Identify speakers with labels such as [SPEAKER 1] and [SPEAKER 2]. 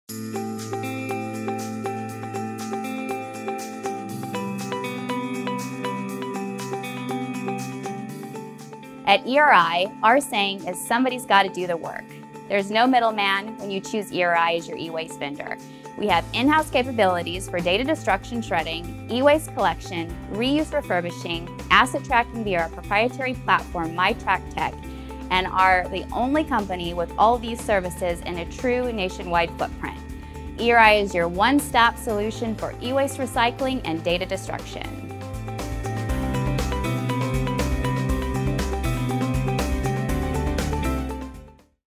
[SPEAKER 1] At ERI, our saying is somebody's got to do the work. There's no middleman when you choose ERI as your e-waste vendor. We have in-house capabilities for data destruction shredding, e-waste collection, reuse refurbishing, asset tracking via our proprietary platform, MyTrackTech, and are the only company with all these services in a true nationwide footprint. ERI is your one-stop solution for e-waste recycling and data destruction.